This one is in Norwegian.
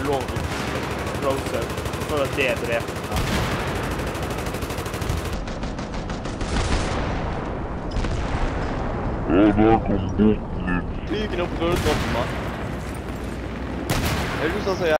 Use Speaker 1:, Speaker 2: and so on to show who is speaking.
Speaker 1: lov å close for at det dreper. Flygen opp rulletroppen, mann. Jeg har lyst til å si